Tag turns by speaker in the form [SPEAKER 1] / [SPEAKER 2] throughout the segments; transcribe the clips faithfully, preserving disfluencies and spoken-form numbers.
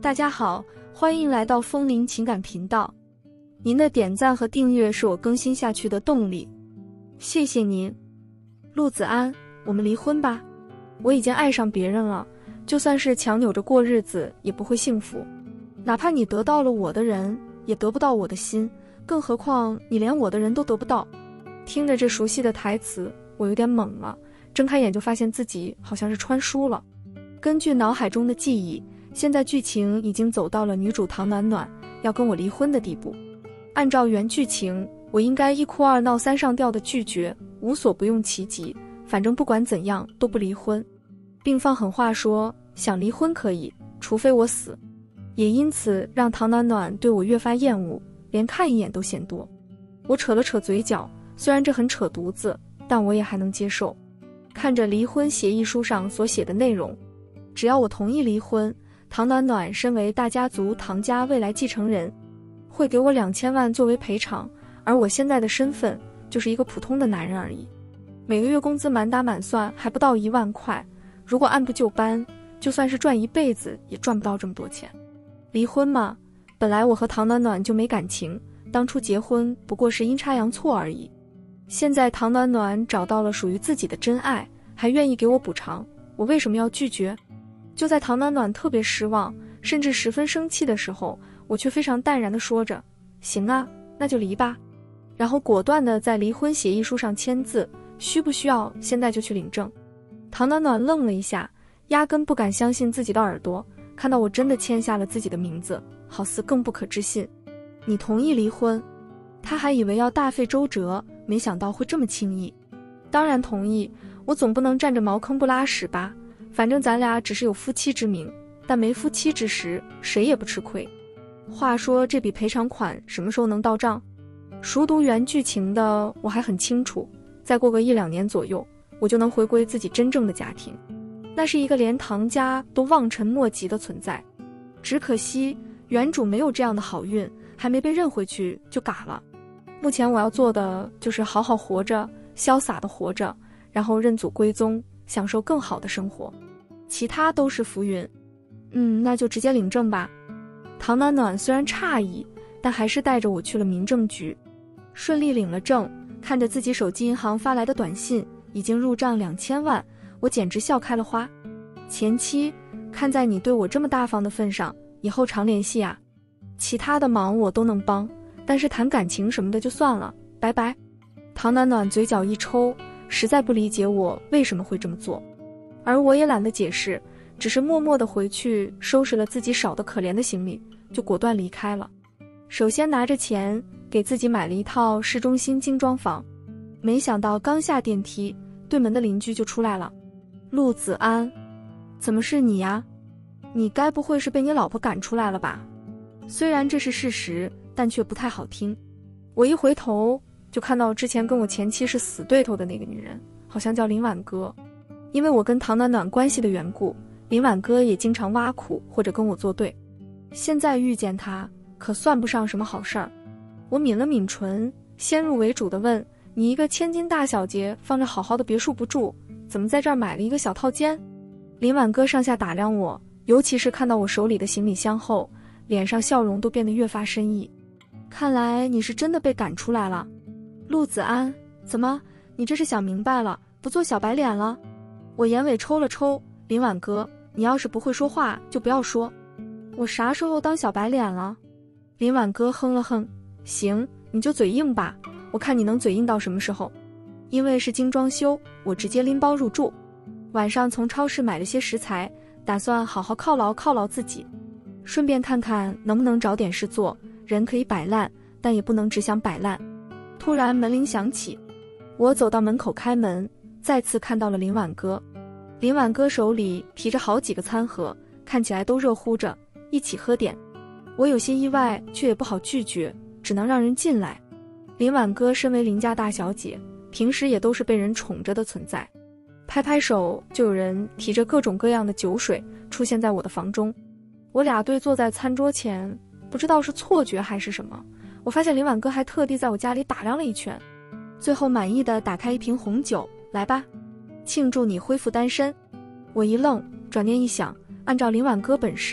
[SPEAKER 1] 大家好，欢迎来到风铃情感频道。您的点赞和订阅是我更新下去的动力，谢谢您。陆子安，我们离婚吧。我已经爱上别人了，就算是强扭着过日子也不会幸福。哪怕你得到了我的人，也得不到我的心，更何况你连我的人都得不到。听着这熟悉的台词，我有点懵了，睁开眼就发现自己好像是穿书了。根据脑海中的记忆，现在剧情已经走到了女主唐暖暖要跟我离婚的地步。按照原剧情，我应该一哭二闹三上吊的拒绝，无所不用其极，反正不管怎样都不离婚，并放狠话说想离婚可以，除非我死。也因此让唐暖暖对我越发厌恶，连看一眼都嫌多。我扯了扯嘴角，虽然这很扯犊子，但我也还能接受。看着离婚协议书上所写的内容，只要我同意离婚，唐暖暖身为大家族唐家未来继承人，会给我两千万作为赔偿，而我现在的身份就是一个普通的男人而已。每个月工资满打满算还不到一万块，如果按部就班，就算是赚一辈子也赚不到这么多钱。离婚嘛，本来我和唐暖暖就没感情，当初结婚不过是阴差阳错而已。现在唐暖暖找到了属于自己的真爱，还愿意给我补偿，我为什么要拒绝？就在唐暖暖特别失望，甚至十分生气的时候，我却非常淡然地说着，行啊，那就离吧。然后果断地在离婚协议书上签字，需不需要现在就去领证？唐暖暖愣了一下，压根不敢相信自己的耳朵，看到我真的签下了自己的名字，好似更不可置信。你同意离婚？他还以为要大费周折，没想到会这么轻易。当然同意，我总不能占着茅坑不拉屎吧，反正咱俩只是有夫妻之名，但没夫妻之实，谁也不吃亏。话说这笔赔偿款什么时候能到账？熟读原剧情的我还很清楚，再过个一两年左右，我就能回归自己真正的家庭，那是一个连唐家都望尘莫及的存在。只可惜原主没有这样的好运，还没被认回去就嘎了。目前我要做的就是好好活着，潇洒的活着，然后认祖归宗，享受更好的生活，其他都是浮云。嗯，那就直接领证吧。唐暖暖虽然诧异，但还是带着我去了民政局，顺利领了证。看着自己手机银行发来的短信，已经入账两千万，我简直笑开了花。前妻，看在你对我这么大方的份上，以后常联系啊。其他的忙我都能帮，但是谈感情什么的就算了，拜拜。唐暖暖嘴角一抽，实在不理解我为什么会这么做，而我也懒得解释，只是默默地回去收拾了自己少得可怜的行李，就果断离开了。首先拿着钱给自己买了一套市中心精装房，没想到刚下电梯，对门的邻居就出来了。陆子安，怎么是你呀？你该不会是被你老婆赶出来了吧？虽然这是事实，但却不太好听。我一回头就看到之前跟我前妻是死对头的那个女人，好像叫林婉歌。因为我跟唐暖暖关系的缘故，林婉歌也经常挖苦或者跟我作对。现在遇见她，可算不上什么好事儿。我抿了抿唇，先入为主地问，你一个千金大小姐，放着好好的别墅不住，怎么在这儿买了一个小套间？林婉歌上下打量我，尤其是看到我手里的行李箱后，脸上笑容都变得越发深意。看来你是真的被赶出来了。陆子安，怎么，你这是想明白了，不做小白脸了？我眼尾抽了抽，林婉歌，你要是不会说话就不要说。我啥时候当小白脸了？林婉歌哼了哼，行，你就嘴硬吧，我看你能嘴硬到什么时候。因为是精装修，我直接拎包入住，晚上从超市买了些食材，打算好好犒劳犒劳自己，顺便看看能不能找点事做。人可以摆烂，但也不能只想摆烂。突然门铃响起，我走到门口开门，再次看到了林婉歌。林婉歌手里提着好几个餐盒，看起来都热乎着，一起喝点。我有些意外，却也不好拒绝，只能让人进来。林婉歌身为林家大小姐，平时也都是被人宠着的存在，拍拍手就有人提着各种各样的酒水出现在我的房中。我俩对坐在餐桌前，不知道是错觉还是什么，我发现林婉歌还特地在我家里打量了一圈，最后满意的打开一瓶红酒，来吧，庆祝你恢复单身。我一愣，转念一想，按照林婉歌本事，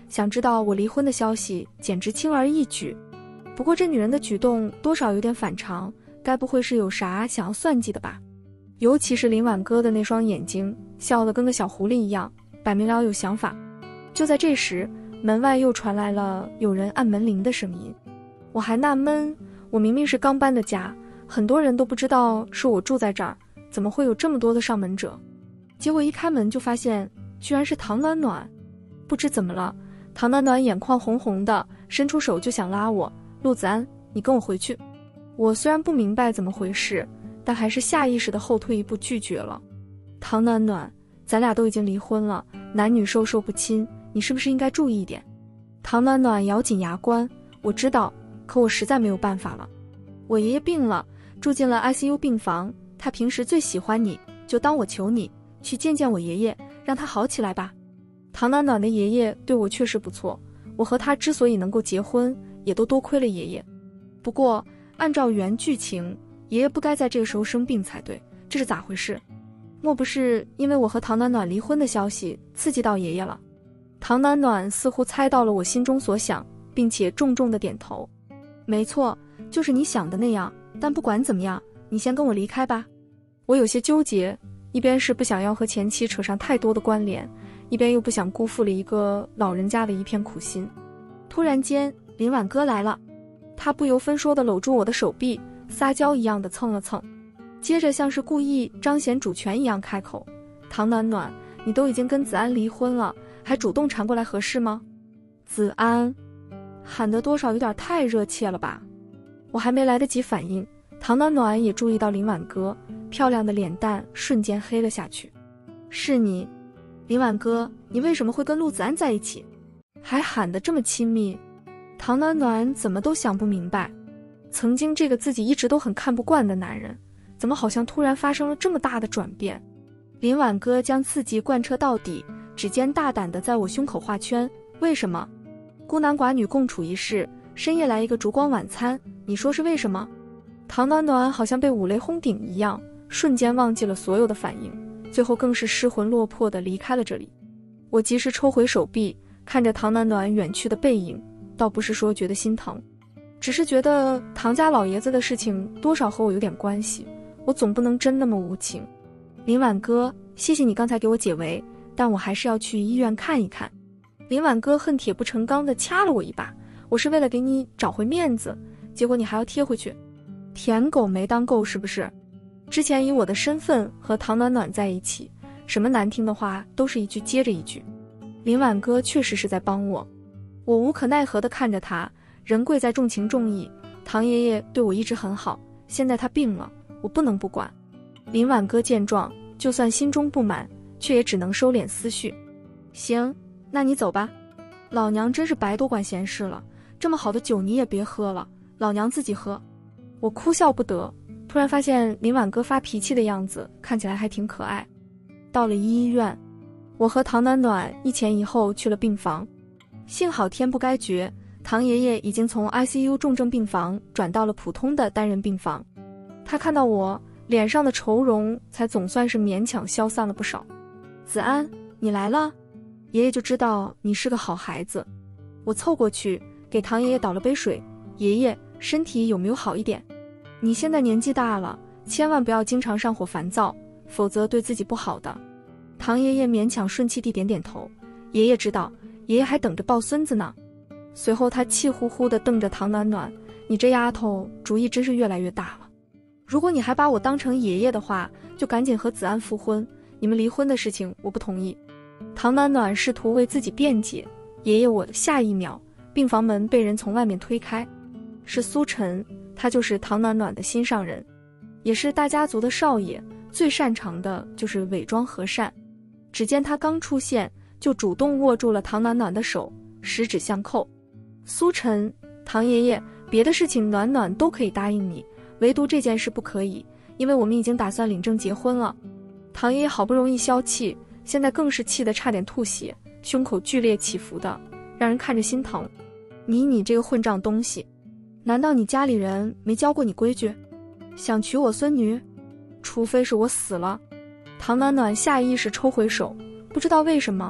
[SPEAKER 1] 想知道我离婚的消息简直轻而易举。不过这女人的举动多少有点反常，该不会是有啥想要算计的吧？尤其是林婉哥的那双眼睛，笑得跟个小狐狸一样，摆明了有想法。就在这时，门外又传来了有人按门铃的声音。我还纳闷，我明明是刚搬的家，很多人都不知道是我住在这儿，怎么会有这么多的上门者？结果一开门就发现，居然是唐暖暖。不知怎么了，唐暖暖眼眶红红的，伸出手就想拉我。陆子安，你跟我回去。我虽然不明白怎么回事，但还是下意识地后退一步拒绝了。唐暖暖，咱俩都已经离婚了，男女授受不亲，你是不是应该注意一点？唐暖暖咬紧牙关，我知道，可我实在没有办法了。我爷爷病了，住进了 I C U 病房，他平时最喜欢你，就当我求你，去见见我爷爷，让他好起来吧。唐暖暖的爷爷对我确实不错，我和他之所以能够结婚，也都多亏了爷爷。不过按照原剧情，爷爷不该在这个时候生病才对，这是咋回事？莫不是因为我和唐暖暖离婚的消息刺激到爷爷了？唐暖暖似乎猜到了我心中所想，并且重重的点头。没错，就是你想的那样，但不管怎么样，你先跟我离开吧。我有些纠结，一边是不想要和前妻扯上太多的关联，一边又不想辜负了一个老人家的一片苦心。突然间，林婉哥来了，他不由分说地搂住我的手臂，撒娇一样的蹭了蹭，接着像是故意彰显主权一样开口：唐暖暖，你都已经跟子安离婚了，还主动缠过来合适吗？子安，喊得多少有点太热切了吧。我还没来得及反应，唐暖暖也注意到林婉哥，漂亮的脸蛋瞬间黑了下去。是你，林婉哥，你为什么会跟陆子安在一起？还喊得这么亲密？唐暖暖怎么都想不明白，曾经这个自己一直都很看不惯的男人，怎么好像突然发生了这么大的转变？林婉哥将刺激贯彻到底，指尖大胆地在我胸口画圈。为什么？孤男寡女共处一室，深夜来一个烛光晚餐，你说是为什么？唐暖暖好像被五雷轰顶一样，瞬间忘记了所有的反应，最后更是失魂落魄地离开了这里。我及时抽回手臂，看着唐暖暖远去的背影，倒不是说觉得心疼，只是觉得唐家老爷子的事情多少和我有点关系，我总不能真那么无情。林婉哥，谢谢你刚才给我解围，但我还是要去医院看一看。林婉哥恨铁不成钢地掐了我一把，我是为了给你找回面子，结果你还要贴回去，舔狗没当够是不是？之前以我的身份和唐暖暖在一起，什么难听的话都是一句接着一句。林婉哥确实是在帮我，我无可奈何地看着他，人贵在重情重义，唐爷爷对我一直很好，现在他病了，我不能不管。林婉哥见状，就算心中不满，却也只能收敛思绪。行，那你走吧，老娘真是白多管闲事了，这么好的酒你也别喝了，老娘自己喝。我哭笑不得，突然发现林婉哥发脾气的样子看起来还挺可爱。到了医院，我和唐暖暖一前一后去了病房。幸好天不该绝，唐爷爷已经从 I C U 重症病房转到了普通的单人病房。他看到我，脸上的愁容才总算是勉强消散了不少。子安，你来了，爷爷就知道你是个好孩子。我凑过去给唐爷爷倒了杯水，爷爷，身体有没有好一点？你现在年纪大了，千万不要经常上火烦躁，否则对自己不好的。唐爷爷勉强顺气地点点头，爷爷知道，爷爷还等着抱孙子呢。随后他气呼呼地瞪着唐暖暖，你这丫头主意真是越来越大了，如果你还把我当成爷爷的话，就赶紧和子安复婚，你们离婚的事情我不同意。唐暖暖试图为自己辩解，爷爷我。下一秒病房门被人从外面推开，是苏晨，他就是唐暖暖的心上人，也是大家族的少爷，最擅长的就是伪装和善。只见他刚出现，就主动握住了唐暖暖的手，十指相扣。苏晨，唐爷爷，别的事情暖暖都可以答应你，唯独这件事不可以，因为我们已经打算领证结婚了。唐爷爷好不容易消气，现在更是气得差点吐血，胸口剧烈起伏的，让人看着心疼。你你这个混账东西，难道你家里人没教过你规矩？想娶我孙女？除非是我死了。唐暖暖下意识抽回手，不知道为什么，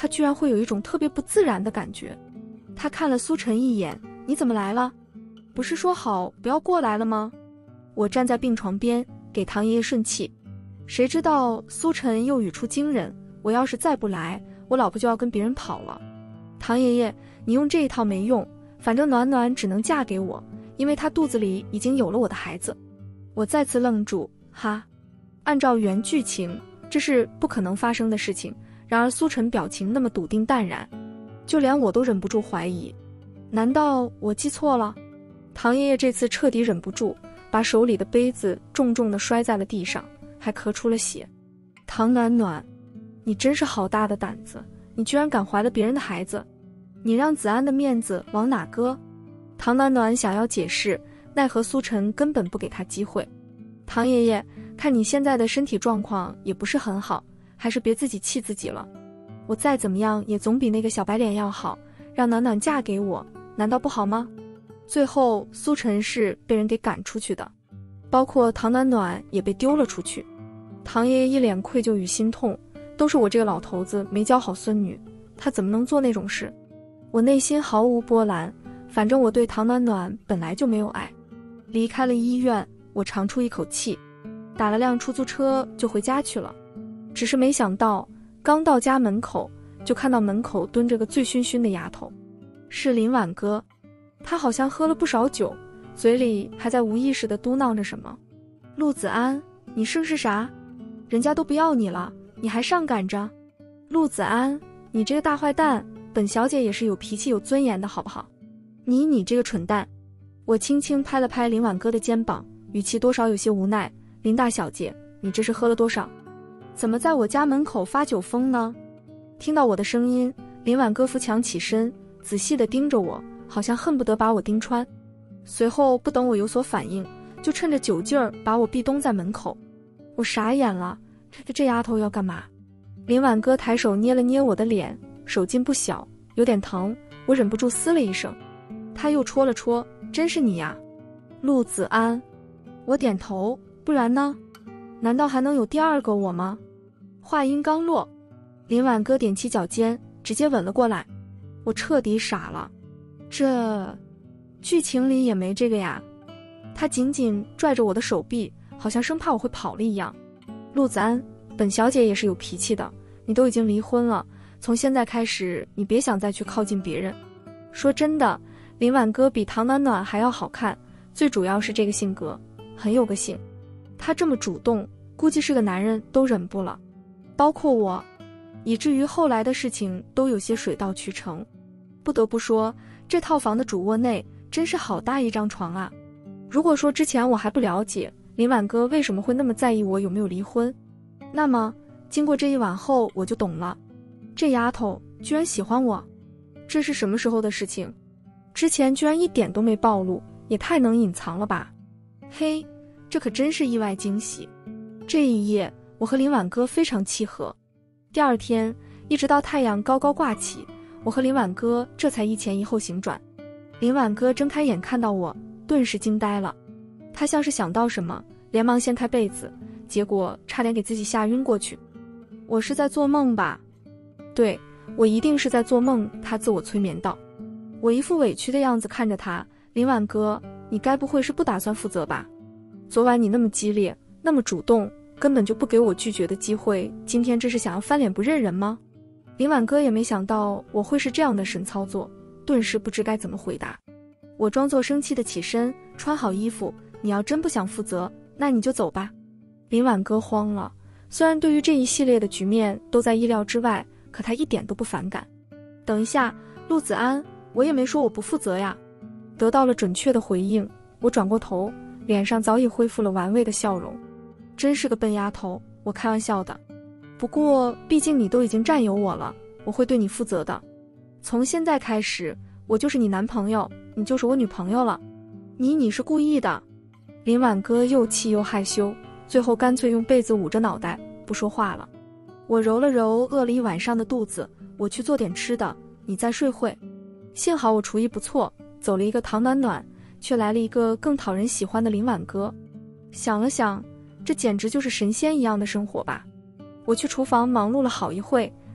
[SPEAKER 1] 他居然会有一种特别不自然的感觉。他看了苏晨一眼，你怎么来了？不是说好不要过来了吗？我站在病床边给唐爷爷顺气，谁知道苏晨又语出惊人，我要是再不来，我老婆就要跟别人跑了。唐爷爷，你用这一套没用，反正暖暖只能嫁给我，因为她肚子里已经有了我的孩子。我再次愣住，哈，按照原剧情，这是不可能发生的事情，然而苏晨表情那么笃定淡然，就连我都忍不住怀疑，难道我记错了？唐爷爷这次彻底忍不住，把手里的杯子重重地摔在了地上，还咳出了血。唐暖暖，你真是好大的胆子，你居然敢怀了别人的孩子，你让子安的面子往哪搁？唐暖暖想要解释，奈何苏晨根本不给他机会。唐爷爷，看你现在的身体状况也不是很好，还是别自己气自己了。我再怎么样也总比那个小白脸要好，让暖暖嫁给我，难道不好吗？最后苏晨是被人给赶出去的，包括唐暖暖也被丢了出去。唐爷爷一脸愧疚与心痛，都是我这个老头子没教好孙女，他怎么能做那种事？我内心毫无波澜，反正我对唐暖暖本来就没有爱。离开了医院，我长出一口气，打了辆出租车就回家去了。只是没想到刚到家门口，就看到门口蹲着个醉醺醺的丫头，是林婉哥。他好像喝了不少酒，嘴里还在无意识地嘟囔着什么。陆子安，你生是啥？人家都不要你了，你还上赶着？陆子安，你这个大坏蛋，本小姐也是有脾气有尊严的好不好？你你这个蠢蛋！我轻轻拍了拍林婉哥的肩膀，语气多少有些无奈。林大小姐，你这是喝了多少？怎么在我家门口发酒疯呢？听到我的声音，林婉哥扶墙起身，仔细地盯着我，好像恨不得把我盯穿。随后不等我有所反应，就趁着酒劲儿把我壁咚在门口。我傻眼了，这这丫头要干嘛？林婉哥抬手捏了捏我的脸，手劲不小，有点疼，我忍不住嘶了一声。他又戳了戳，真是你呀，陆子安。我点头，不然呢？难道还能有第二个我吗？话音刚落，林婉哥踮起脚尖，直接吻了过来。我彻底傻了，这剧情里也没这个呀。他紧紧拽着我的手臂，好像生怕我会跑了一样。陆子安，本小姐也是有脾气的，你都已经离婚了，从现在开始你别想再去靠近别人。说真的，林婉哥比唐暖暖还要好看，最主要是这个性格很有个性。他这么主动，估计是个男人都忍不了，包括我，以至于后来的事情都有些水到渠成。不得不说，这套房的主卧内真是好大一张床啊。如果说之前我还不了解林婉哥为什么会那么在意我有没有离婚，那么经过这一晚后我就懂了，这丫头居然喜欢我。这是什么时候的事情？之前居然一点都没暴露，也太能隐藏了吧。嘿，这可真是意外惊喜。这一夜我和林婉哥非常契合，第二天一直到太阳高高挂起，我和林婉哥这才一前一后行转。林婉哥睁开眼看到我，顿时惊呆了，他像是想到什么，连忙掀开被子，结果差点给自己吓晕过去。我是在做梦吧？对，我一定是在做梦，他自我催眠道。我一副委屈的样子看着他，林婉哥，你该不会是不打算负责吧？昨晚你那么激烈，那么主动，根本就不给我拒绝的机会，今天这是想要翻脸不认人吗？林婉哥也没想到我会是这样的神操作，顿时不知该怎么回答。我装作生气的起身，穿好衣服，你要真不想负责，那你就走吧。林婉哥慌了，虽然对于这一系列的局面都在意料之外，可他一点都不反感。等一下，陆子安，我也没说我不负责呀。得到了准确的回应，我转过头，脸上早已恢复了玩味的笑容。真是个笨丫头，我开玩笑的。不过毕竟你都已经占有我了，我会对你负责的。从现在开始，我就是你男朋友，你就是我女朋友了。你你是故意的。林婉哥又气又害羞，最后干脆用被子捂着脑袋不说话了。我揉了揉饿了一晚上的肚子，我去做点吃的，你再睡会。幸好我厨艺不错，走了一个唐暖暖，却来了一个更讨人喜欢的林婉哥。想了想，这简直就是神仙一样的生活吧。我去厨房忙碌了好一会，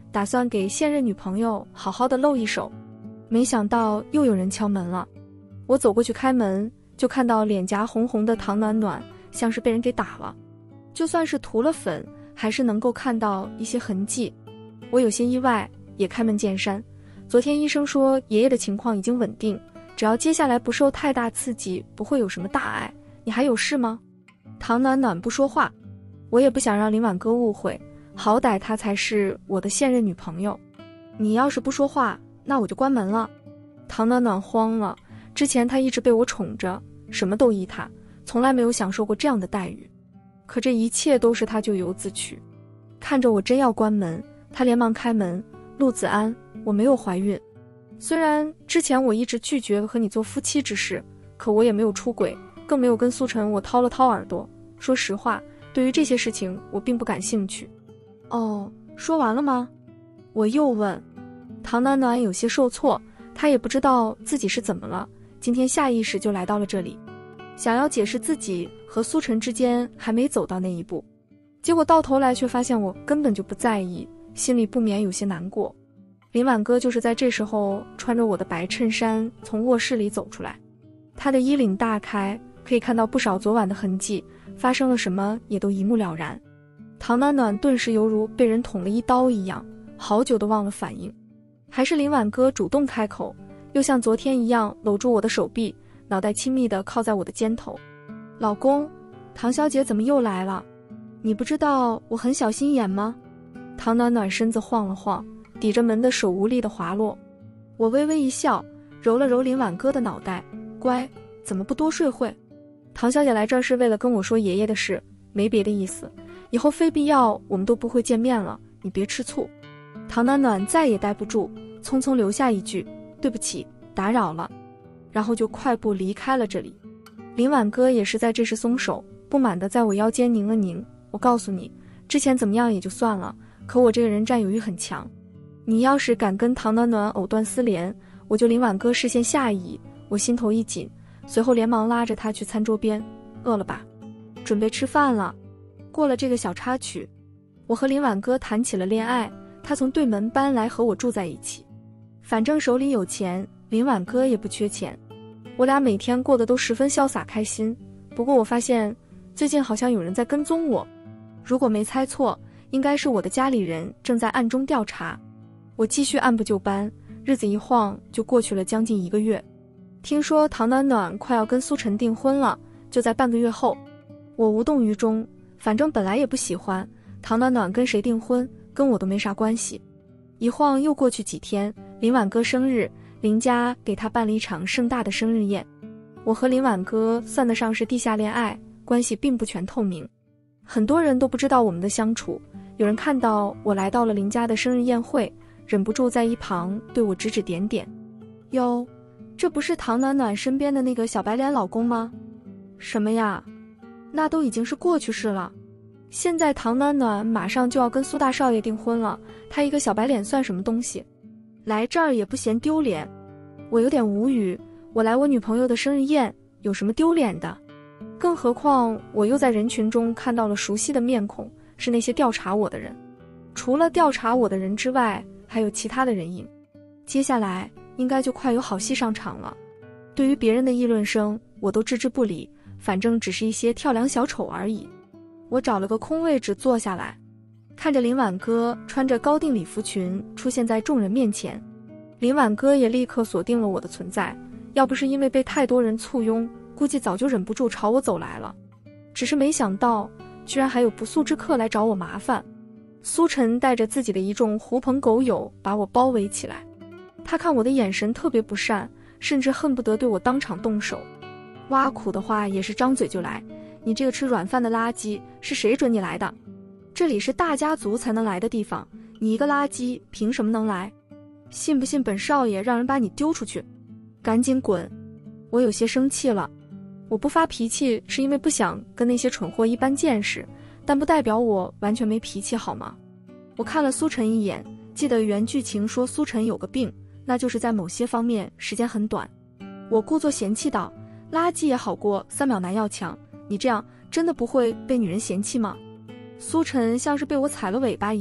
[SPEAKER 1] 打算给现任女朋友好好的露一手。没想到又有人敲门了，我走过去开门，就看到脸颊红红的唐暖暖，像是被人给打了，就算是涂了粉，还是能够看到一些痕迹。我有些意外，也开门见山。昨天医生说爷爷的情况已经稳定，只要接下来不受太大刺激，不会有什么大碍。你还有事吗？唐暖暖不说话，我也不想让林婉哥误会，好歹她才是我的现任女朋友。你要是不说话，那我就关门了。唐暖暖慌了，之前她一直被我宠着，什么都依她，从来没有享受过这样的待遇。可这一切都是她咎由自取。看着我真要关门，她连忙开门，陆子安，我没有怀孕。虽然之前我一直拒绝和你做夫妻之事，可我也没有出轨，更没有跟苏晨我掏了掏耳朵。说实话，对于这些事情我并不感兴趣。哦，说完了吗？我又问。唐暖暖有些受挫，她也不知道自己是怎么了，今天下意识就来到了这里，想要解释自己和苏晨之间还没走到那一步，结果到头来却发现我根本就不在意，心里不免有些难过。林婉哥就是在这时候穿着我的白衬衫从卧室里走出来，他的衣领大开，可以看到不少昨晚的痕迹，发生了什么也都一目了然。唐暖暖顿时犹如被人捅了一刀一样，好久都忘了反应。还是林婉哥主动开口，又像昨天一样搂住我的手臂，脑袋亲密地靠在我的肩头。老公，唐小姐怎么又来了？你不知道我很小心眼吗？唐暖暖身子晃了晃，抵着门的手无力地滑落。我微微一笑，揉了揉林婉哥的脑袋，乖，怎么不多睡会？唐小姐来这儿是为了跟我说爷爷的事，没别的意思，以后非必要我们都不会见面了，你别吃醋。唐暖暖再也待不住，匆匆留下一句对不起，打扰了，然后就快步离开了这里。林婉哥也是在这时松手，不满地在我腰间拧了拧。我告诉你，之前怎么样也就算了，可我这个人占有欲很强，你要是敢跟唐暖暖藕断丝连，我就林婉哥视线下移。我心头一紧，随后连忙拉着他去餐桌边。饿了吧？准备吃饭了。过了这个小插曲，我和林婉哥谈起了恋爱，他从对门搬来和我住在一起。反正手里有钱，林婉哥也不缺钱，我俩每天过得都十分潇洒开心。不过我发现最近好像有人在跟踪我，如果没猜错，应该是我的家里人正在暗中调查。我继续按部就班，日子一晃就过去了将近一个月。听说唐暖暖快要跟苏晨订婚了，就在半个月后。我无动于衷，反正本来也不喜欢唐暖暖跟谁订婚，跟我都没啥关系。一晃又过去几天，林婉哥生日，林家给他办了一场盛大的生日宴。我和林婉哥算得上是地下恋爱，关系并不全透明，很多人都不知道我们的相处。有人看到我来到了林家的生日宴会，忍不住在一旁对我指指点点。哟，这不是唐暖暖身边的那个小白脸老公吗？什么呀？那都已经是过去式了。现在唐暖暖马上就要跟苏大少爷订婚了，他一个小白脸算什么东西？来这儿也不嫌丢脸。我有点无语，我来我女朋友的生日宴有什么丢脸的？更何况我又在人群中看到了熟悉的面孔，是那些调查我的人。除了调查我的人之外，还有其他的人影。接下来应该就快有好戏上场了。对于别人的议论声，我都置之不理，反正只是一些跳梁小丑而已。我找了个空位置坐下来，看着林婉哥穿着高定礼服裙出现在众人面前。林婉哥也立刻锁定了我的存在，要不是因为被太多人簇拥，估计早就忍不住朝我走来了。只是没想到居然还有不速之客来找我麻烦。苏晨带着自己的一众狐朋狗友把我包围起来，他看我的眼神特别不善，甚至恨不得对我当场动手。挖苦的话也是张嘴就来，你这个吃软饭的垃圾，是谁准你来的？这里是大家族才能来的地方，你一个垃圾凭什么能来？信不信本少爷让人把你丢出去？赶紧滚！我有些生气了。我不发脾气是因为不想跟那些蠢货一般见识，但不代表我完全没脾气好吗？我看了苏晨一眼，记得原剧情说苏晨有个病，那就是在某些方面时间很短。我故作嫌弃道，垃圾也好过三秒男要强，你这样真的不会被女人嫌弃吗？苏晨像是被我踩了尾巴一样，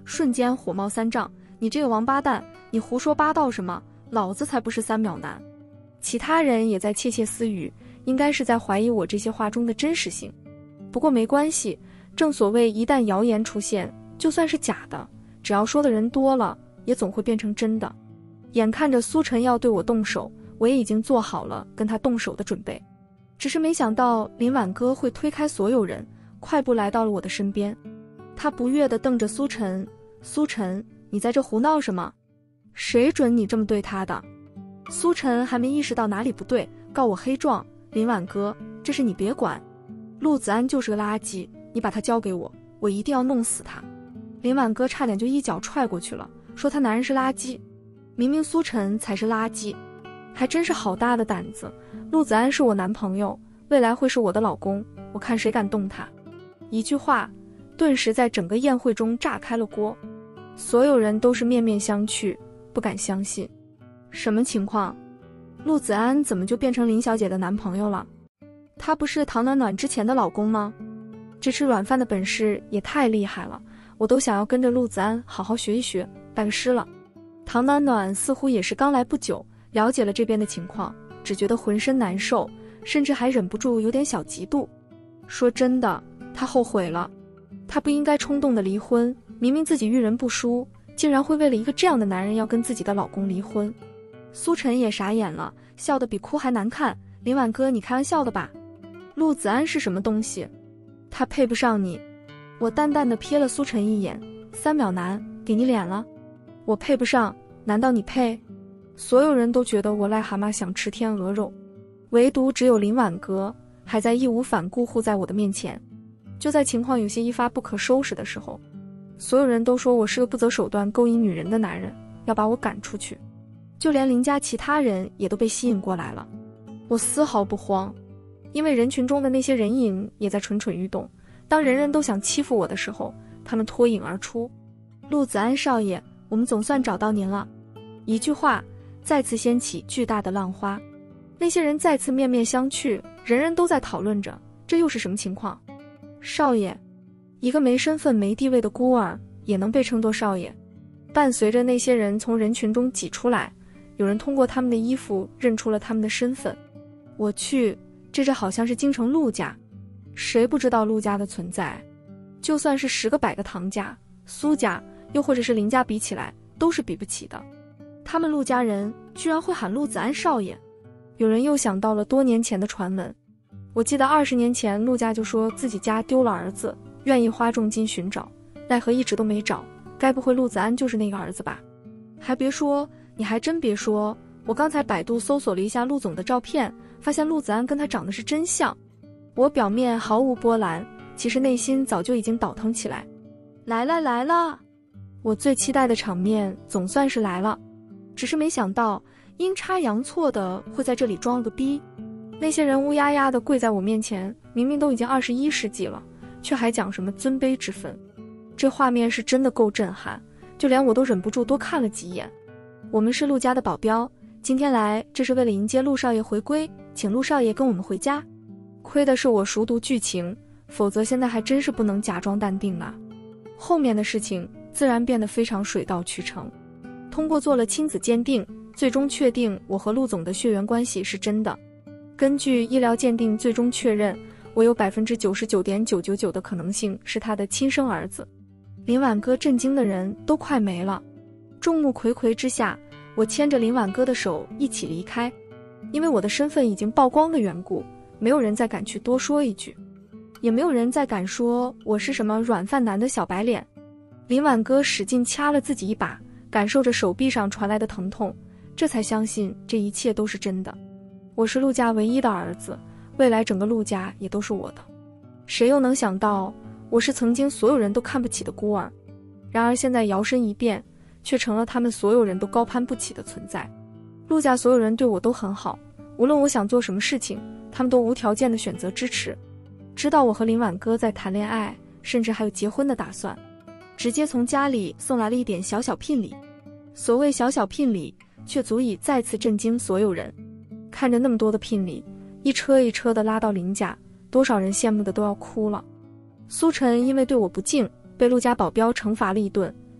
[SPEAKER 1] 瞬间火冒三丈，你这个王八蛋，你胡说八道什么？老子才不是三秒男。其他人也在窃窃私语，应该是在怀疑我这些话中的真实性。不过没关系，正所谓一旦谣言出现，就算是假的，只要说的人多了，也总会变成真的。眼看着苏晨要对我动手，我也已经做好了跟他动手的准备，只是没想到林婉哥会推开所有人，快步来到了我的身边。他不悦地瞪着苏晨，苏晨，你在这胡闹什么？谁准你这么对他的？苏晨还没意识到哪里不对，告我黑状。林婉哥，这事你别管，陆子安就是个垃圾，你把他交给我，我一定要弄死他。林婉哥差点就一脚踹过去了，说他男人是垃圾，明明苏晨才是垃圾，还真是好大的胆子。陆子安是我男朋友，未来会是我的老公，我看谁敢动他。一句话顿时在整个宴会中炸开了锅，所有人都是面面相觑，不敢相信。什么情况？陆子安怎么就变成林小姐的男朋友了？他不是唐暖暖之前的老公吗？这吃软饭的本事也太厉害了，我都想要跟着陆子安好好学一学，拜个师了。唐暖暖似乎也是刚来不久，了解了这边的情况，只觉得浑身难受，甚至还忍不住有点小嫉妒。说真的，她后悔了，她不应该冲动的离婚，明明自己遇人不淑，竟然会为了一个这样的男人要跟自己的老公离婚。苏晨也傻眼了，笑得比哭还难看。林婉哥，你开玩笑的吧？陆子安是什么东西？他配不上你。我淡淡的瞥了苏晨一眼，三秒男，给你脸了？我配不上，难道你配？所有人都觉得我癞蛤蟆想吃天鹅肉，唯独只有林婉哥还在义无反顾护在我的面前。就在情况有些一发不可收拾的时候，所有人都说我是个不择手段勾引女人的男人，要把我赶出去。就连林家其他人也都被吸引过来了，我丝毫不慌，因为人群中的那些人影也在蠢蠢欲动。当人人都想欺负我的时候，他们脱颖而出。陆子安少爷，我们总算找到您了。一句话再次掀起巨大的浪花，那些人再次面面相觑，人人都在讨论着这又是什么情况。少爷，一个没身份没地位的孤儿也能被称作少爷。伴随着那些人从人群中挤出来，有人通过他们的衣服认出了他们的身份。我去，这这好像是京城陆家，谁不知道陆家的存在？就算是十个百个唐家、苏家，又或者是林家比起来，都是比不起的。他们陆家人居然会喊陆子安少爷。有人又想到了多年前的传闻，我记得二十年前陆家就说自己家丢了儿子，愿意花重金寻找，奈何一直都没找。该不会陆子安就是那个儿子吧？还别说，你还真别说，我刚才百度搜索了一下陆总的照片，发现陆子安跟他长得是真像。我表面毫无波澜，其实内心早就已经倒腾起来。来了来了，我最期待的场面总算是来了，只是没想到阴差阳错的会在这里装了个逼。那些人乌压压的跪在我面前，明明都已经二十一世纪了，却还讲什么尊卑之分。这画面是真的够震撼，就连我都忍不住多看了几眼。我们是陆家的保镖，今天来这是为了迎接陆少爷回归，请陆少爷跟我们回家。亏的是我熟读剧情，否则现在还真是不能假装淡定了。后面的事情自然变得非常水到渠成。通过做了亲子鉴定，最终确定我和陆总的血缘关系是真的。根据医疗鉴定最终确认，我有 百分之九十九点九九九 的可能性是他的亲生儿子。林婉哥震惊的人都快没了。众目睽睽之下，我牵着林婉哥的手一起离开。因为我的身份已经曝光的缘故，没有人再敢去多说一句，也没有人再敢说我是什么软饭男的小白脸。林婉哥使劲掐了自己一把，感受着手臂上传来的疼痛，这才相信这一切都是真的。我是陆家唯一的儿子，未来整个陆家也都是我的。谁又能想到我是曾经所有人都看不起的孤儿，然而现在摇身一变，却成了他们所有人都高攀不起的存在。陆家所有人对我都很好，无论我想做什么事情，他们都无条件的选择支持。知道我和林婉哥在谈恋爱，甚至还有结婚的打算，直接从家里送来了一点小小聘礼。所谓小小聘礼，却足以再次震惊所有人。看着那么多的聘礼，一车一车的拉到林家，多少人羡慕的都要哭了。苏晨因为对我不敬，被陆家保镖惩罚了一顿，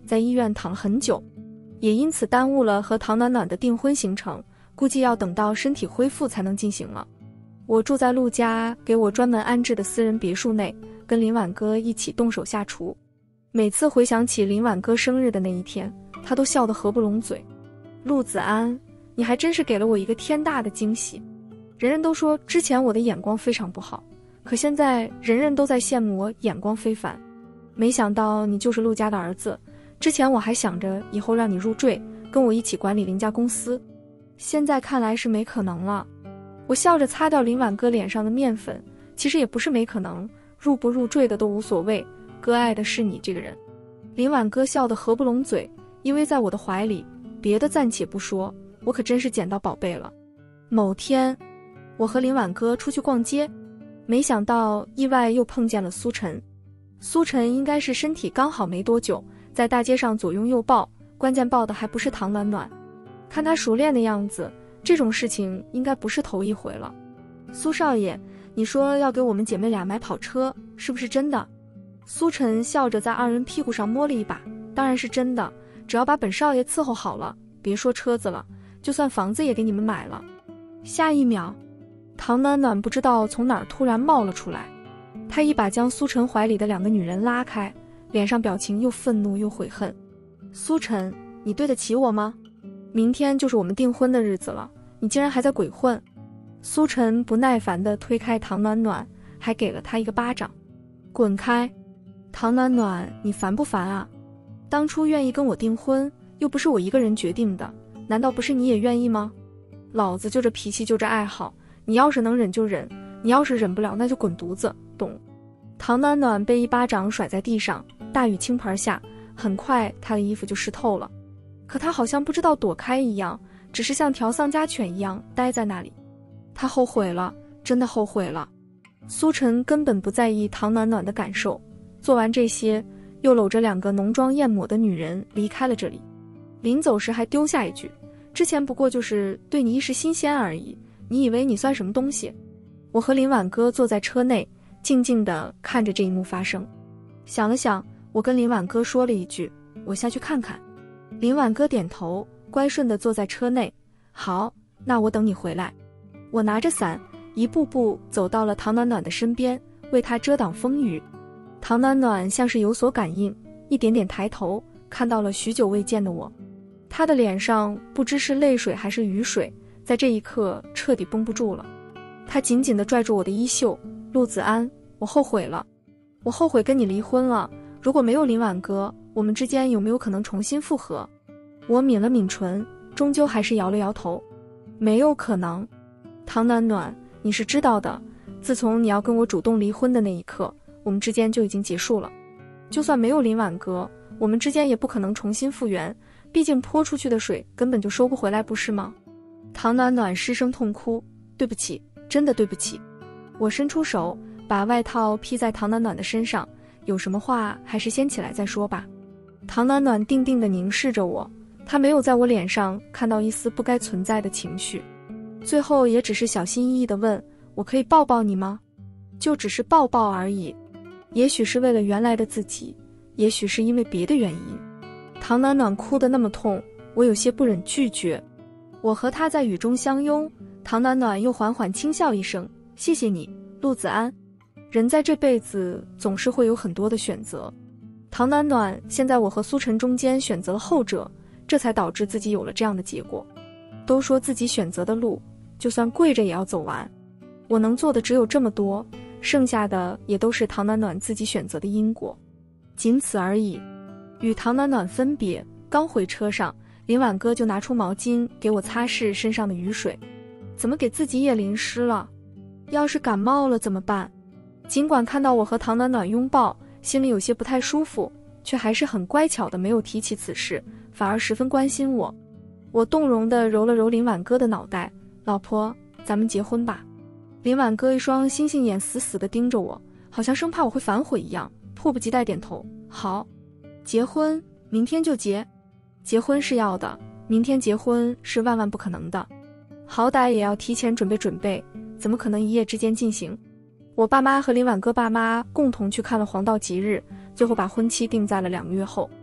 [SPEAKER 1] 在医院躺了很久，也因此耽误了和唐暖暖的订婚行程，估计要等到身体恢复才能进行了。我住在陆家给我专门安置的私人别墅内，跟林婉哥一起动手下厨。每次回想起林婉哥生日的那一天，他都笑得合不拢嘴。陆子安，你还真是给了我一个天大的惊喜。人人都说之前我的眼光非常不好，可现在人人都在羡慕我眼光非凡。没想到你就是陆家的儿子，之前我还想着以后让你入赘，跟我一起管理林家公司，现在看来是没可能了。我笑着擦掉林婉哥脸上的面粉，其实也不是没可能，入不入赘的都无所谓，哥爱的是你这个人。林婉哥笑得合不拢嘴，依偎在我的怀里，别的暂且不说，我可真是捡到宝贝了。某天，我和林婉哥出去逛街，没想到意外又碰见了苏晨。苏晨应该是身体刚好没多久，在大街上左拥右抱，关键抱的还不是唐暖暖。看他熟练的样子，这种事情应该不是头一回了。苏少爷，你说要给我们姐妹俩买跑车，是不是真的？苏晨笑着在二人屁股上摸了一把，当然是真的，只要把本少爷伺候好了，别说车子了，就算房子也给你们买了。下一秒，唐暖暖不知道从哪儿突然冒了出来，她一把将苏晨怀里的两个女人拉开，脸上表情又愤怒又悔恨。苏晨，你对得起我吗？明天就是我们订婚的日子了，你竟然还在鬼混！苏晨不耐烦地推开唐暖暖，还给了她一个巴掌。滚开！唐暖暖，你烦不烦啊？当初愿意跟我订婚，又不是我一个人决定的，难道不是你也愿意吗？老子就这脾气，就这爱好，你要是能忍就忍，你要是忍不了那就滚犊子，懂？唐暖暖被一巴掌甩在地上，大雨倾盆下，很快她的衣服就湿透了。可她好像不知道躲开一样，只是像条丧家犬一样待在那里。她后悔了，真的后悔了。苏晨根本不在意唐暖暖的感受，做完这些，又搂着两个浓妆艳抹的女人离开了这里。临走时还丢下一句，之前不过就是对你一时新鲜而已，你以为你算什么东西？我和林婉哥坐在车内，静静地看着这一幕发生。想了想，我跟林婉哥说了一句，我下去看看。林婉哥点头，乖顺地坐在车内。好，那我等你回来。我拿着伞，一步步走到了唐暖暖的身边，为她遮挡风雨。唐暖暖像是有所感应，一点点抬头，看到了许久未见的我。她的脸上不知是泪水还是雨水，在这一刻彻底绷不住了。她紧紧地拽住我的衣袖，陆子安，我后悔了，我后悔跟你离婚了。如果没有林婉哥，我们之间有没有可能重新复合？我抿了抿唇，终究还是摇了摇头，没有可能。唐暖暖，你是知道的，自从你要跟我主动离婚的那一刻，我们之间就已经结束了。就算没有林婉哥，我们之间也不可能重新复原，毕竟泼出去的水根本就收不回来，不是吗？唐暖暖失声痛哭，对不起，真的对不起。我伸出手，把外套披在唐暖暖的身上，有什么话还是先起来再说吧。唐暖暖定定地凝视着我，她没有在我脸上看到一丝不该存在的情绪，最后也只是小心翼翼地问，我可以抱抱你吗？就只是抱抱而已，也许是为了原来的自己，也许是因为别的原因。唐暖暖哭得那么痛，我有些不忍拒绝。我和她在雨中相拥，唐暖暖又缓缓轻笑一声，谢谢你，陆子安。人在这辈子总是会有很多的选择，唐暖暖现在我和苏晨中间选择了后者，这才导致自己有了这样的结果。都说自己选择的路，就算跪着也要走完，我能做的只有这么多，剩下的也都是唐暖暖自己选择的因果，仅此而已。与唐暖暖分别，刚回车上，林婉哥就拿出毛巾给我擦拭身上的雨水，怎么给自己也淋湿了？要是感冒了怎么办？尽管看到我和唐暖暖拥抱，心里有些不太舒服，却还是很乖巧的没有提起此事，反而十分关心我。我动容地揉了揉林婉哥的脑袋，老婆，咱们结婚吧。林婉哥一双星星眼死死地盯着我，好像生怕我会反悔一样，迫不及待点头，好。结婚，明天就结。结婚是要的，明天结婚是万万不可能的，好歹也要提前准备准备，怎么可能一夜之间进行？我爸妈和林婉哥爸妈共同去看了黄道吉日，最后把婚期定在了两个月后。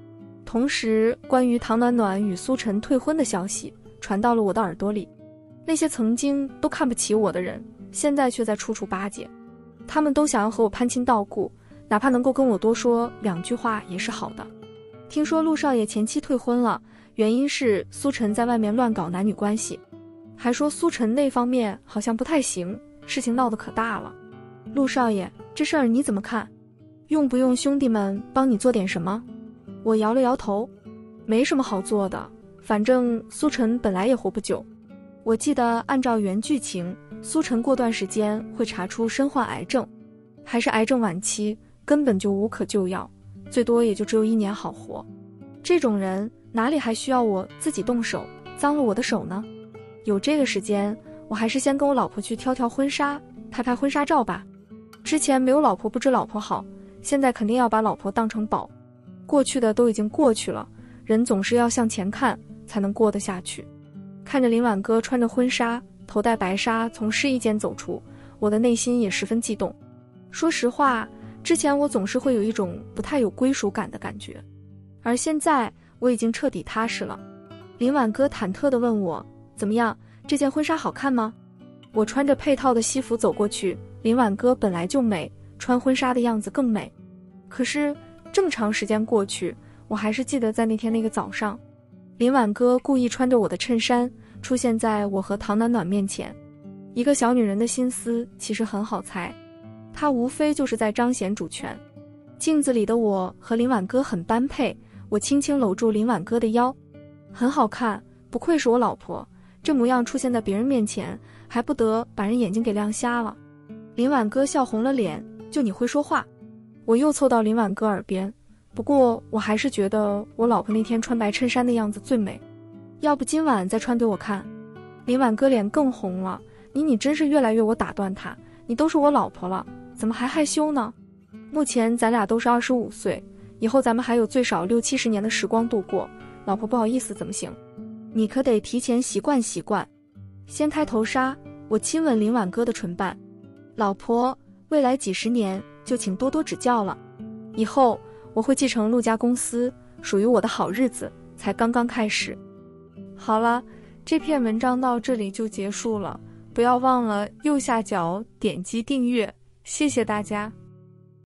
[SPEAKER 1] 同时，关于唐暖暖与苏晨退婚的消息传到了我的耳朵里。那些曾经都看不起我的人，现在却在处处巴结。他们都想要和我攀亲道故，哪怕能够跟我多说两句话也是好的。听说陆少爷前妻退婚了，原因是苏晨在外面乱搞男女关系，还说苏晨那方面好像不太行，事情闹得可大了。陆少爷，这事儿你怎么看？用不用兄弟们帮你做点什么？我摇了摇头，没什么好做的，反正苏晨本来也活不久。我记得按照原剧情，苏晨过段时间会查出身患癌症，还是癌症晚期，根本就无可救药，最多也就只有一年好活。这种人哪里还需要我自己动手，脏了我的手呢？有这个时间，我还是先跟我老婆去挑挑婚纱，拍拍婚纱照吧。之前没有老婆不知老婆好，现在肯定要把老婆当成宝。过去的都已经过去了，人总是要向前看，才能过得下去。看着林婉哥穿着婚纱，头戴白纱从试衣间走出，我的内心也十分激动。说实话，之前我总是会有一种不太有归属感的感觉，而现在我已经彻底踏实了。林婉哥忐忑地问我，怎么样，这件婚纱好看吗？我穿着配套的西服走过去，林婉哥本来就美，穿婚纱的样子更美。可是这么长时间过去，我还是记得在那天那个早上，林婉哥故意穿着我的衬衫出现在我和唐暖暖面前。一个小女人的心思其实很好猜，她无非就是在彰显主权。镜子里的我和林婉哥很般配，我轻轻搂住林婉哥的腰，很好看，不愧是我老婆，这模样出现在别人面前，还不得把人眼睛给亮瞎了。林婉哥笑红了脸，就你会说话。我又凑到林婉哥耳边，不过我还是觉得我老婆那天穿白衬衫的样子最美，要不今晚再穿给我看。林婉哥脸更红了，你你真是越来越我打断他，你都是我老婆了，怎么还害羞呢？目前咱俩都是二十五岁，以后咱们还有最少六七十年的时光度过，老婆不好意思怎么行？你可得提前习惯习惯。掀开头纱，我亲吻林婉哥的唇瓣，老婆，未来几十年就请多多指教了，以后我会继承陆家公司，属于我的好日子才刚刚开始。好了，这篇文章到这里就结束了，不要忘了右下角点击订阅，谢谢大家。